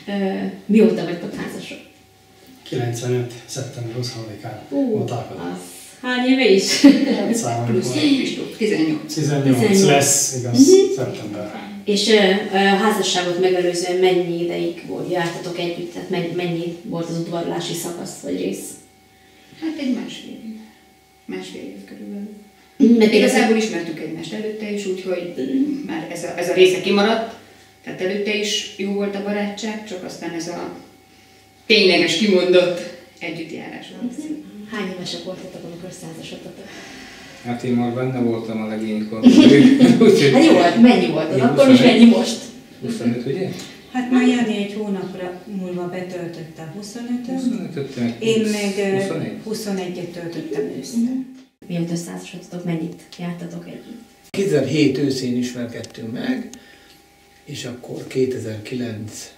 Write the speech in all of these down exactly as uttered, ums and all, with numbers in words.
Mióta vagytok házasok? kilencvenöt. szeptember huszonharmadikán volt alkalom. Hány éve is? Plusz tizennyolc. tizennyolc lesz, igaz, uh-huh. Szeptember. És a házasságot megelőzően mennyi ideig volt, jártatok együtt? Tehát mennyi volt az udvarlási szakasz vagy rész? Hát egy másfél év. Másfél év körülbelül. Mert igazából ismertük egymást előtte is, úgyhogy már ez a, ez a része kimaradt. Tehát előtte is jó volt a barátság, csak aztán ez a tényleges, kimondott együttjárás volt. Hány évesek voltatok, amikor százasodtatok? Hát én már benne voltam a legénykor. Hát jó volt, mennyi volt az akkor, és mennyi most? huszonöt, ugye? Hát már Jani egy hónapra múlva betöltötte huszonötöt. huszonötöt, én meg huszonegyet töltöttem ősszel. Mióta százasodtatok, mennyit jártatok együtt? kétezer-hét őszén ismerkedtünk meg, és akkor kétezer-kilenc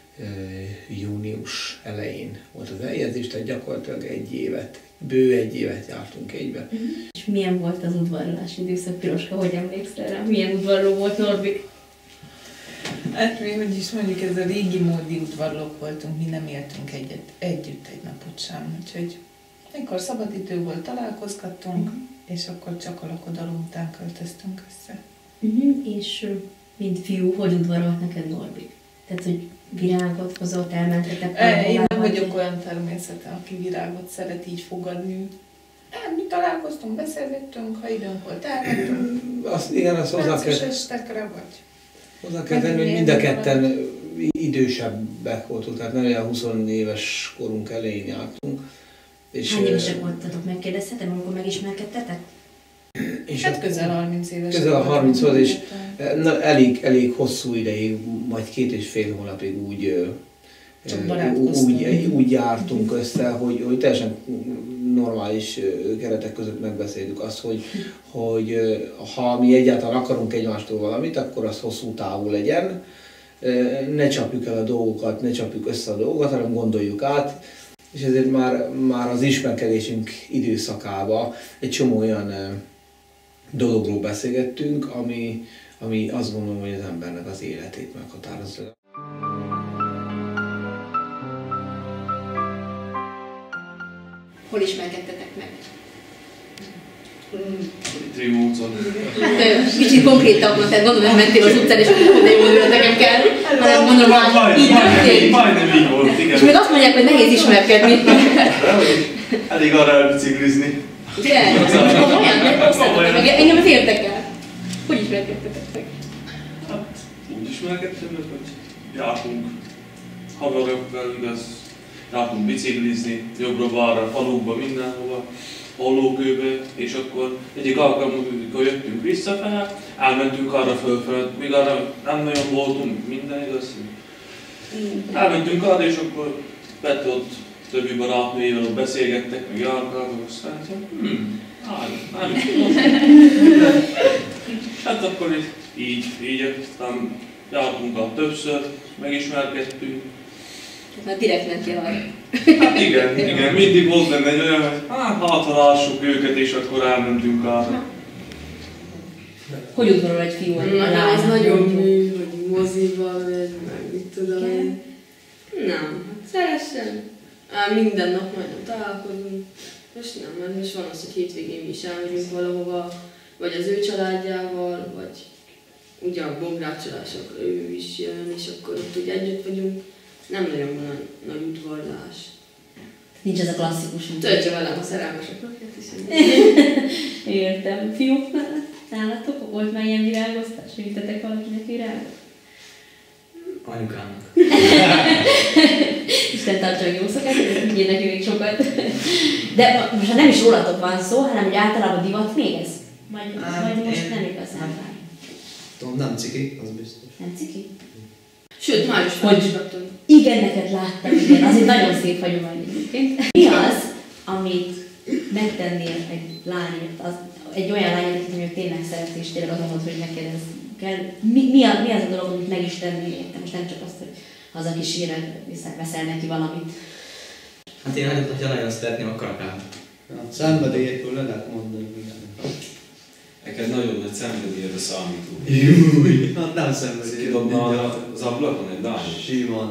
június elején volt az eljegyzés, tehát gyakorlatilag egy évet, bő egy évet jártunk egybe. Uh-huh. És milyen volt az udvarlási időszak, Piroska, hogy emlékszel rá? Milyen udvarló volt Norbik? Hát mi, hogy is mondjuk, ez a régi módi udvarlók voltunk, mi nem éltünk egyet, együtt egy napot sem, úgyhogy amikor szabadidő volt, találkozgattunk, uh-huh. és akkor csak a lakodalom után költöztünk össze. Uh-huh. És mint fiú, hogy udvarolt neked Norbik? Tehát, hogy virágot hozott, elmentetek? E, én nem vagyok olyan természeten, aki virágot szeret így fogadni. Hát, mi találkoztunk, beszélgettünk, ha időnk volt, elmentünk. Azt, igen, azt hozzá kell... estekre vagy. Hozzá kell tenni, hogy mind a ketten idősebbek voltunk, tehát nem olyan húsz éves korunk elején jártunk. És hány évesek voltatok, megkérdezhetem, amikor megismerkedtetek? És hát közel harminc éves. Közel a harminchoz, és na, elég, elég hosszú ideig, majd két és fél hónapig úgy, úgy, úgy jártunk össze, hogy, hogy teljesen normális keretek között megbeszéltük azt, hogy, hogy ha mi egyáltalán akarunk egymástól valamit, akkor az hosszú távú legyen. Ne csapjuk el a dolgokat, ne csapjuk össze a dolgokat, hanem gondoljuk át. És ezért már, már az ismerkedésünk időszakában egy csomó olyan dologról beszélgettünk, ami, ami azt gondolom, hogy az embernek az életét meghatározza. Hol ismerkedtetek meg? Trió utcon. Hát kicsit konkrétabban, tehát gondolom, hogy mentél az utcán, és akkor de jól hogy nekem kell, hanem mondom, hogy így történt. Majdnem így volt, igen. És még azt mondják, hogy nehéz ismerkedni. Elég arra elbiciklizni. Igen? Komolyan? Osztatok meg, engem ez érdekel. Hogy ismerkedtetek meg? Hát úgy ismerkedtem meg, hogy jártunk haverokkal, igaz, jártunk biciklizni, jobbra-balra, falukba, mindenhova. Hollókőbe, és akkor egyik alkalommal, amikor jöttünk visszafele, elmentünk arra fölfele, még arra nem nagyon voltunk, minden igaz. Elmentünk arra, és akkor Peti ott többi barátnőjével ott beszélgettek, meg járkáltak, aztán hm, nem is tudom. Hát akkor így, így, aztán jártunk a többször, megismerkedtünk. Már direkt mentél arra. Hát igen, igen, mindig volt benne egy olyan, hogy hát ha lássuk őket, és akkor elmentünk arra. Hogy udvarol egy fiú? Na, az nagyon mű, hogy moziba megy, meg mit tudom én. Nem, hát szeressen. Á, minden nap majdnem találkozunk. Most nem, mert most van az, hogy hétvégén mi is elmegyünk valahova, vagy az ő családjával, vagy ugye a bográcsolásokra ő is jön, és akkor ott ugye együtt vagyunk. Nem nagyon van nagy, nagy udvarlás. Nincs ez a klasszikus. Töltse velem a szerelmesek. Értem. Fiúk nálatok volt már ilyen virágoztás? Vittetek valakinek virágot? Anyukának. Isten tartsa, hogy jó szokás, hogy így nekünk még sokat. De most nem is rólatok van szó, hanem hogy általában divat még ez? Vagy, vagy most én... nem igazán vár? Tudom, nem ciki, az biztos. Nem ciki? Sőt, már is felvizsgáltunk. Igen, neked láttam, igen, az egy nagyon szép hagyomány egyébként. Mi az, amit megtennél egy lányért, az, egy olyan lányért, hogy tényleg szeretsz, és tényleg azon, hogy neked ez kell. Mi, mi, a, mi az a dolog, amit meg is tennél érte? Most nem csak azt, hogy hazakíséred, veszel neki valamit. Hát én hát, hogyha nagyon szeretném, akkor akár. A szenvedélyekről le lehet mondani minden. Neked nagyon nagy szenvedélyed a számító. Júj! Hát nem szenvedély. Kidobna az ablakon egy lány? Simán.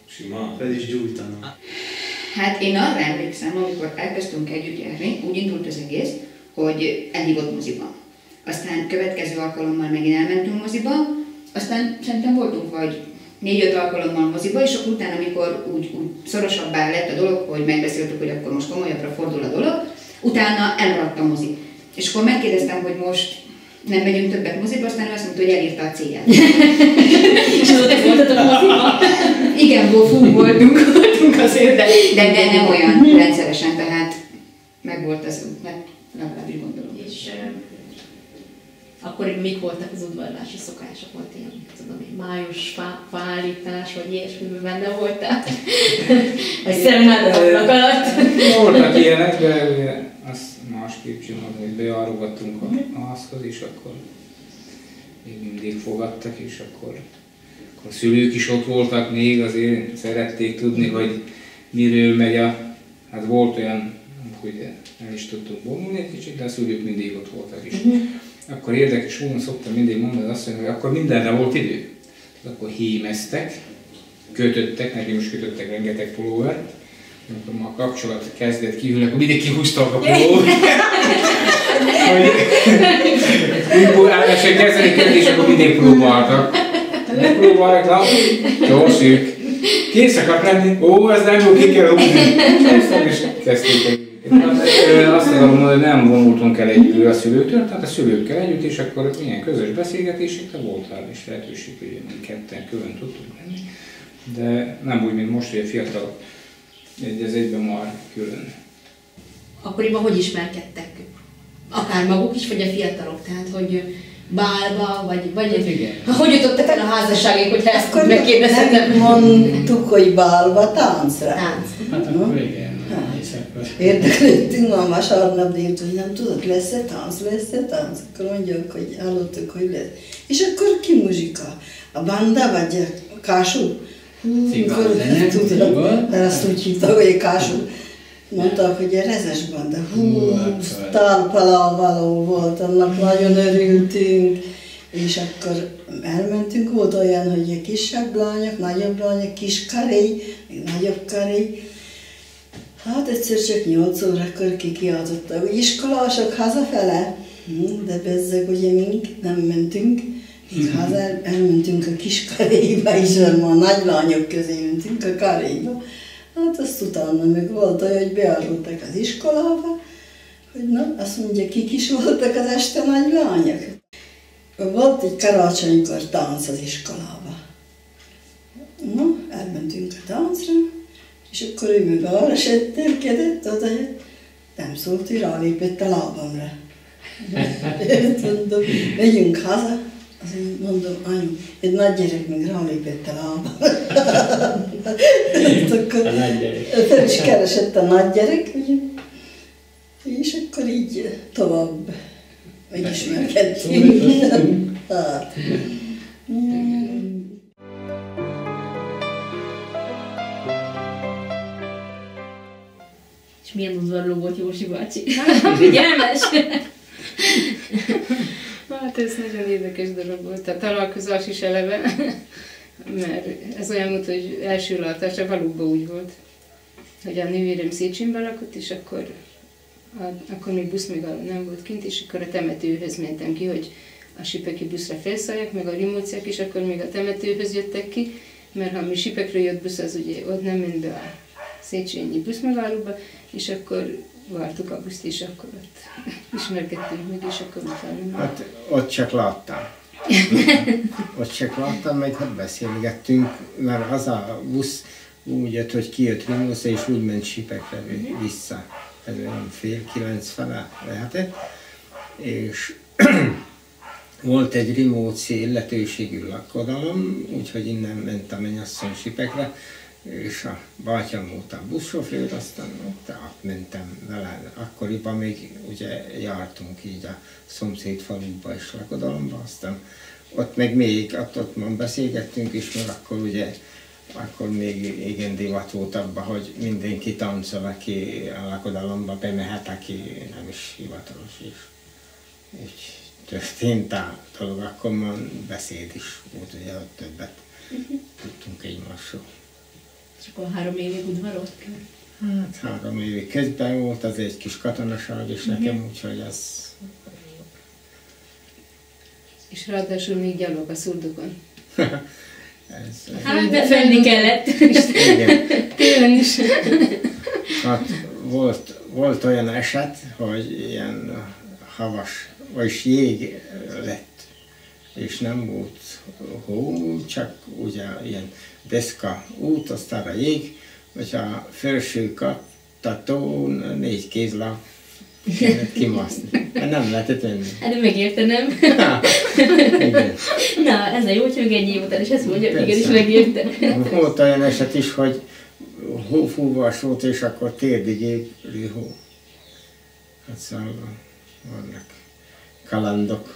Simán. Fel is gyújtanak. Hát én arra emlékszem, amikor elkezdtünk együtt járni, úgy indult az egész, hogy elhívott moziba. Aztán következő alkalommal megint elmentünk moziba, aztán szerintem voltunk vagy négy-öt alkalommal moziba, és akkor utána, amikor úgy, úgy szorosabbá lett a dolog, hogy megbeszéltük, hogy akkor most komolyabbra fordul a dolog, utána elmaradt a mozi. És akkor megkérdeztem, hogy most nem megyünk többet moziba, aztán ő azt mondta, hogy elírta a célját. És azóta voltatok moziba? Igen, fú, voltunk, voltunk azért, de, de, de nem olyan rendszeresen, tehát megvolt az út, mert legalábbis gondolom. És uh, akkor mik voltak az udvarlási szokások? Volt ilyen, tudom én, május fá, fállítás, vagy ilyesmiben benne voltál? Vagy szerelmetek alatt? Voltak ilyenek, de azt másképp csinálni, hogy bejárogattunk a házhoz, és akkor még mindig fogadtak, és akkor, akkor a szülők is ott voltak még, azért szerették tudni, hogy miről megy a... Hát volt olyan, hogy el is tudtunk vonulni egy kicsit, de a szülők mindig ott voltak is. Uh-huh. Akkor érdekes módon szoktam mindig mondani azt, hogy akkor mindenre volt idő. Akkor hímeztek, kötöttek, neki most kötöttek rengeteg pulóvert, amikor ma a kapcsolat kezdett kívül, akkor mindig kihúztak a pulóvert. Mikor elmesek kezdeni kötni, és akkor mindig próbáltak. Próbáltak, gyors ők. Kész akart lenni, ó, ez nem jó, ki kell húzni. És kezdték. Azt akarom mondani, hogy nem vonultunk el egyedül a szülőtől, tehát a szülőkkel együtt, és akkor milyen közös beszélgetésekre volt rá is lehetőség, hogy mi ketten külön tudtunk lenni. De nem úgy, mint most, hogy a fiatalok egy az egyben már külön. Akkoriban hogy ismerkedtek? Akár maguk is, vagy a fiatalok? Tehát, hogy bálba, vagy, vagy igen. Hogy jutottak el a házasságig, hogyha ezt akkor megkérdezhetem? Nem mondtuk, hogy bálba, táncra. Tánc. Hát akkor igen. Érdeklődtünk ma vasárnap délután, hogy nem tudod, lesz-e tánc, lesz-e tánc? Akkor mondjuk, hogy hallottuk, hogy lesz. És akkor ki muzsika? A banda vagy a kású? Cigán, de nem tudom, mert azt úgy hívtak, hogy a kású. Mondták, hogy a rezes banda. Hú, talpalálvaló volt, annak nagyon örültünk. És akkor elmentünk, volt olyan, hogy a kisebb lányok, nagyobb lányok, kis karély, nagyobb karély. Hát egyszer csak nyolc órakor kikiáltottak, hogy iskolások hazafele. De bezzeg ugye mink nem mentünk, még haza elmentünk a kis karéiba is, mert ma a nagy lányok közé mentünk a karéiba. Hát azt utána meg volt olyan, hogy beárultak az iskolába, hogy na, azt mondja, kik is voltak az este nagy lányok. Volt egy karácsonykor tánc az iskolába. Na, elmentünk a táncra, és akkor ő meg arra setterkedett, odajött, nem szólt, hogy rálépett a lábamra. Mondom, megyünk haza, azt mondom, anyu, egy nagy gyerek meg rálépett a lábamra. A nagy gyerek. Fel is keresett a nagy gyerek, ugye? És akkor így tovább megismerkedtünk. Hát. És milyen udvarló volt Józsi bácsi? Figyelmes! Hát ez nagyon érdekes dolog volt, a találkozás is eleve, mert ez olyan volt, hogy első látásra valóban úgy volt, hogy a nővérem Széchenben lakott, és akkor, a, akkor még busz még nem volt kint, és akkor a temetőhöz mentem ki, hogy a sipeki buszra felszálljak, meg a rimóciák is akkor még a temetőhöz jöttek ki, mert ha mi Sipekről jött busz, az ugye ott nem ment be a Széchenyi buszmegállóba, és akkor vártuk a buszt, és akkor ott ismerkedtünk meg, és akkor utána. Hát ott csak láttam. Ott csak láttam, meg hát beszélgettünk, mert az a busz úgy jött, hogy kijött Rimóca, és úgy ment Sipekre vissza. Ez olyan fél kilenc fele lehetett. És volt egy rimóci illetőségű lakodalom, úgyhogy innen ment a mennyasszony Sipekre, és a bátyám volt a buszsofőr, aztán ott átmentem vele. Akkoriban még ugye jártunk így a szomszéd faluba és lakodalomba, aztán ott meg még, ott, ott már beszélgettünk is, mert akkor ugye akkor még igen divat volt abban, hogy mindenki táncol, aki a lakodalomba bemehet, aki nem is hivatalos, és így történt a dolog, akkor már beszéd is volt, ugye ott többet tudtunk egymásról. És akkor három évig udvarolt? Hát három évig közben volt, az egy kis katonaság is nekem, uh-huh. úgyhogy az... És ráadásul még gyalog a szurdokon. Ez, hát befenni kellett. Igen. Télen is. Hát volt, volt olyan eset, hogy ilyen havas, vagyis jég lett, és nem volt hó, csak ugye ilyen deszka út, aztán a jég, vagy a felső kattató négy kézlap kellett kimászni, mert nem lehetett venni. Hát megértenem. Na, igen. Na, ez a jó, hogy még egy év után is ezt mondja, igenis megértem. Volt olyan eset is, hogy hófúvas volt, és akkor térdig épülő hó. Hát szóval vannak kalandok.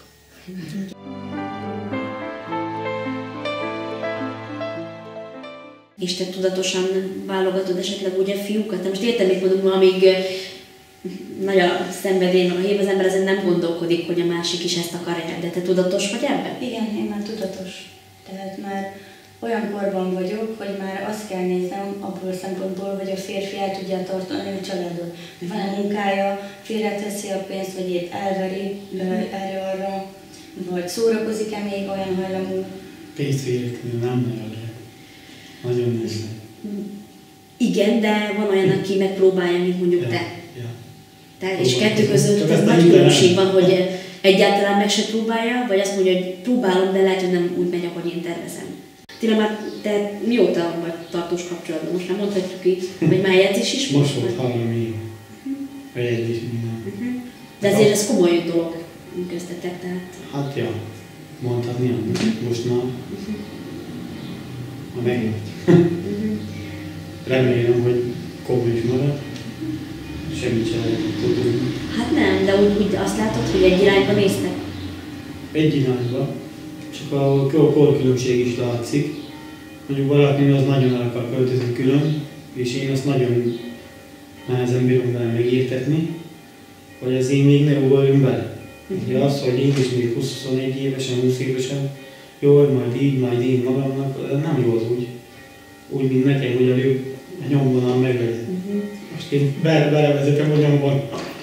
És te tudatosan válogatod esetleg ugye fiúkat? De most értem, mit mondom, amíg nagy a szenvedély, meg a hív, az ember ezen nem gondolkodik, hogy a másik is ezt akarja, de te tudatos vagy ebben? Igen, én már tudatos. Tehát már olyan korban vagyok, hogy már azt kell néznem abból a szempontból, hogy a férfi el tudja tartani a családot. Van a munkája, félreteszi a pénzt, vagy épp elveri erre-arra, vagy szórakozik-e még olyan hajlamú. Pénzt véletlenül nem nagyon lehet. Nagyon nehéz. Igen, de van olyan, aki megpróbálja, mint mondjuk ja, te. Ja. te és kettő között ez nagy különbség van, hogy ja. egyáltalán meg se próbálja, vagy azt mondja, hogy próbálom, de lehet, hogy nem úgy megy, ahogy én tervezem. Tényleg már te mióta vagy tartós kapcsolatban? Most már mondhatjuk ki, hogy már jegyzés is most volt? Most volt három év. A jegyzés minden. Uh-huh. De ezért ez komoly dolog köztetek, tehát... Hát ja, mondhatni, uh-huh. most már. Uh-huh. Ma megért. Uh-huh. Remélem, hogy komoly is marad. Semmit sem lehet tudni. Hát nem, de úgy, úgy azt látod, hogy egy irányba néztek? Egy irányba. Csak a korkülönbség is látszik. Mondjuk valaki az nagyon el akar költözni külön, és én azt nagyon nehezen bírom vele megértetni, hogy az én még ne ugorjunk bele. Ugye az, hogy én is még huszonegy évesen, húsz évesen, jól, majd így, majd én magamnak, nem jó az úgy. Úgy, mint nekem, hogy a nyomvonal meglegyen. Most én belevezetem a nyomban.